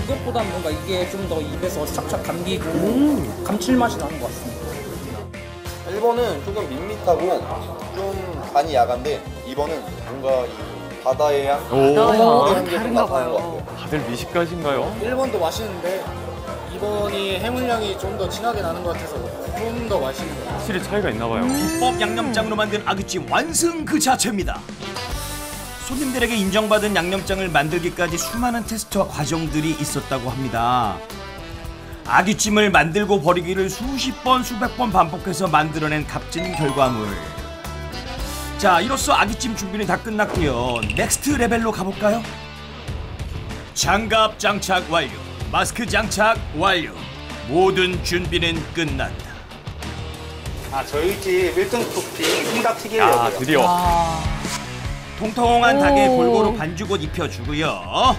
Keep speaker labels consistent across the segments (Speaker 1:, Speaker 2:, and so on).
Speaker 1: 그것보다 뭔가 이게 좀 더 입에서 착착 감기고 감칠맛이 나는 것 같습니다.
Speaker 2: 1번은 조금 밋밋하고 좀 간이 야간데 2번은 뭔가 이 바다의 향?
Speaker 3: 오,
Speaker 4: 다른가 봐요.
Speaker 3: 다들 미식가신가요?
Speaker 5: 1번도 맛있는데 2번이 해물향이 좀 더 진하게 나는 것 같아서 좀 더 맛있는 것 같아요.
Speaker 3: 확실히 차이가 있나 봐요.
Speaker 6: 비법 양념장으로 만든 아귀찜 완성 그 자체입니다. 손님들에게 인정받은 양념장을 만들기까지 수많은 테스트와 과정들이 있었다고 합니다. 아귀찜을 만들고 버리기를 수십 번 수백 번 반복해서 만들어낸 값진 결과물. 자, 이로써 아귀찜 준비는 다 끝났고요. 넥스트 레벨로 가볼까요? 장갑 장착 완료, 마스크 장착 완료. 모든 준비는 끝났다.
Speaker 7: 저희 집 1등 토핑 통닭 튀기려고요.
Speaker 3: 아, 드디어.
Speaker 6: 통통한 닭에 골고루 반죽옷 입혀주고요.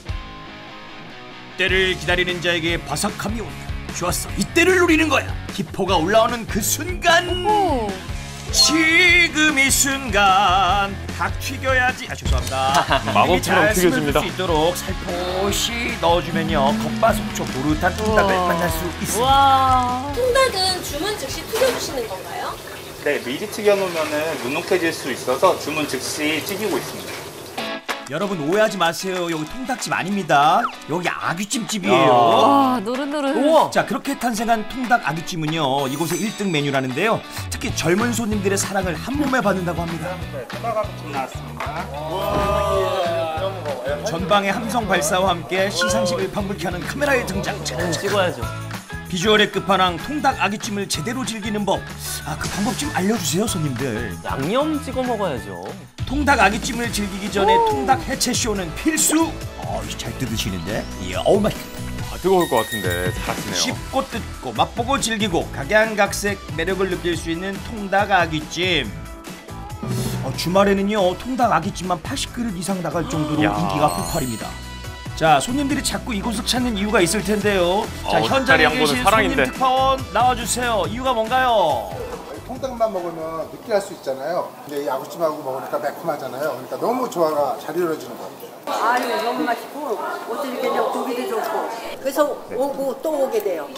Speaker 6: 때를 기다리는 자에게 바삭함이 온다. 좋았어, 이때를 노리는 거야. 기포가 올라오는 그 순간. 지금 이 순간 닭 튀겨야지. 죄송합니다.
Speaker 3: 마법처럼 튀겨집니다.
Speaker 6: 수 있도록 살포시 넣어주면요, 겉바속촉 노릇한 통닭을 만날 수 있습니다.
Speaker 4: 와.
Speaker 8: 통닭은 주문 즉시 튀겨주시는 건가요?
Speaker 7: 네, 미리 튀겨놓으면 눅눅해질 수 있어서 주문 즉시 튀기고 있습니다.
Speaker 6: 여러분 오해하지 마세요. 여기 통닭집 아닙니다. 여기 아귀찜집이에요.
Speaker 4: 와, 노릇노릇.
Speaker 6: 자, 그렇게 탄생한 통닭 아귀찜은요, 이곳의 1등 메뉴라는데요. 특히 젊은 손님들의 사랑을 한 몸에 받는다고 합니다.
Speaker 7: 통닭 아귀찜 나왔습니다.
Speaker 6: 전방의 함성 발사와 함께 시상식을 방불케 하는 카메라의 등장.
Speaker 9: 찍어야죠.
Speaker 6: 비주얼의 끝판왕 통닭 아귀찜을 제대로 즐기는 법. 그 방법 좀 알려주세요, 손님들.
Speaker 9: 양념 찍어 먹어야죠.
Speaker 6: 통닭 아귀찜을 즐기기 전에 통닭 해체 쇼는 필수. 잘 뜯으시는데. 이야, 어우 맛있겠다.
Speaker 3: 뜨거울 것 같은데 잘하시네요.
Speaker 6: 씹고 뜯고 맛보고 즐기고 각양각색 매력을 느낄 수 있는 통닭 아귀찜. 주말에는요, 통닭 아귀찜만 80그릇 이상 나갈 정도로 인기가 폭발입니다. 자, 손님들이 자꾸 이곳을 찾는 이유가 있을 텐데요. 자, 현장에 계신 손님 특파원 나와주세요. 이유가 뭔가요?
Speaker 10: 통닭만 먹으면 느끼할 수 있잖아요. 근데 이 아구찜하고 먹으니까 매콤하잖아요. 그러니까 너무 조화가 잘 이루어지는 것 같아요.
Speaker 11: 아유, 너무 맛있고 어떻게 그냥 고기도 좋고 그래서 오고 또 오게 돼요.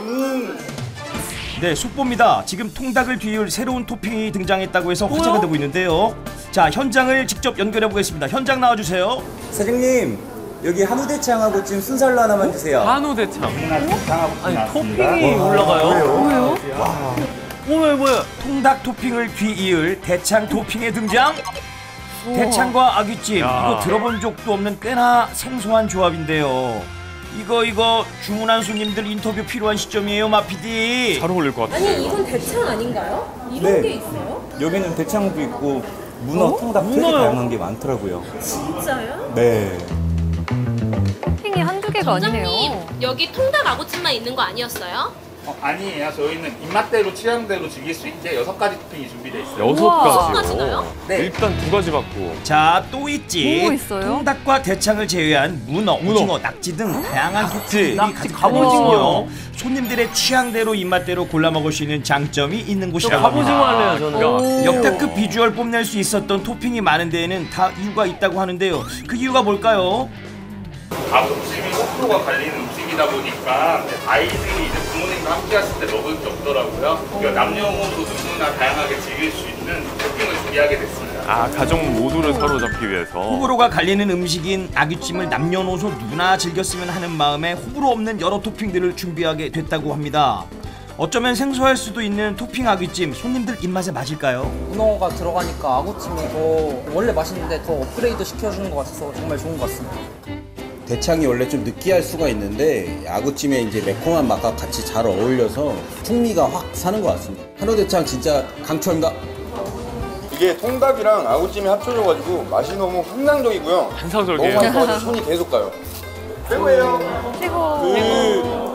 Speaker 6: 네, 속보입니다. 지금 통닭을 뒤이을 새로운 토핑이 등장했다고 해서 화제가 되고 있는데요. 자, 현장을 직접 연결해 보겠습니다. 현장 나와주세요.
Speaker 12: 사장님, 여기 한우 대창하고 지금 순살로 하나만 주세요.
Speaker 9: 한우 대창.
Speaker 7: 아니,
Speaker 9: 토핑이 올라가요? 왜요? 뭐야?
Speaker 6: 통닭 토핑을 뒤이을 대창 토핑의 등장. 대창과 아귀찜, 이거 들어본 적도 없는 꽤나 생소한 조합인데요. 이거 주문한 손님들 인터뷰 필요한 시점이에요, 마피디.
Speaker 3: 잘 어울릴 것 같아요.
Speaker 8: 아니, 이건 대창 아닌가요? 이런 게 있어요?
Speaker 12: 여기는 대창도 있고 문어, 통닭 되게 다양한 게 많더라고요.
Speaker 8: 진짜요?
Speaker 12: 네.
Speaker 4: 토핑이 한두 개가 아니네요.
Speaker 8: 점장님, 여기 통닭 아구찜만 있는 거 아니었어요?
Speaker 7: 아니에요. 저희는 입맛대로 취향대로 즐길 수 있게 6가지 토핑이 준비되어 있어요.
Speaker 3: 6가지요?
Speaker 8: 네.
Speaker 3: 일단 2가지 받고.
Speaker 6: 자, 또 있지.
Speaker 4: 뭐 있어요?
Speaker 6: 통닭과 대창을 제외한 문어, 오징어, 낙지 등 다양한 토핑들이 가득
Speaker 9: 갑오징어요.
Speaker 6: 손님들의 취향대로 입맛대로 골라 먹을 수 있는 장점이 있는 곳이라고
Speaker 9: 갑오징어
Speaker 6: 합니다.
Speaker 9: 할래요, 저는.
Speaker 6: 역대급 비주얼 뽐낼 수 있었던 토핑이 많은 데에는 다 이유가 있다고 하는데요. 그 이유가 뭘까요?
Speaker 7: 아구찜이 호불호가 갈리는 음식이다 보니까 아이들이 이제 부모님과 함께 하실 때 먹을 게 없더라고요. 그러니까 남녀모두 누구나 다양하게 즐길 수 있는 토핑을 준비하게 됐습니다.
Speaker 3: 가족 모두를 사로잡기 위해서.
Speaker 6: 호불호가 갈리는 음식인 아귀찜을 남녀노소 누구나 즐겼으면 하는 마음에 호불호 없는 여러 토핑들을 준비하게 됐다고 합니다. 어쩌면 생소할 수도 있는 토핑 아귀찜, 손님들 입맛에 맞을까요?
Speaker 1: 문어가 들어가니까 아구찜이 더 원래 맛있는데 더 업그레이드 시켜주는 것 같아서 정말 좋은 것 같습니다.
Speaker 13: 대창이 원래 좀 느끼할 수가 있는데 아구찜에 이제 매콤한 맛과 같이 잘 어울려서 풍미가 확 사는 것 같습니다. 한우 대창 진짜 강추합니다.
Speaker 2: 이게 통닭이랑 아구찜이 합쳐져가지고 맛이 너무 환상적이고요.
Speaker 3: 환상적이에요.
Speaker 2: 너무 맛있어가지고 손이 계속 가요. 최고예요.
Speaker 4: 최고.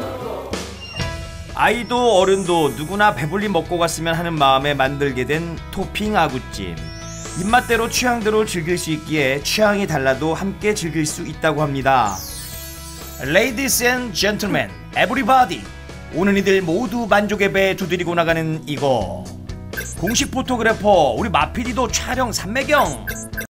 Speaker 6: 아이도 어른도 누구나 배불리 먹고 갔으면 하는 마음에 만들게 된 토핑 아구찜. 입맛대로 취향대로 즐길 수 있기에 취향이 달라도 함께 즐길 수 있다고 합니다. Ladies and gentlemen, everybody. 오는 이들 모두 만족의 배 두드리고 나가는 이거. 공식 포토그래퍼 우리 마피디도 촬영 삼매경.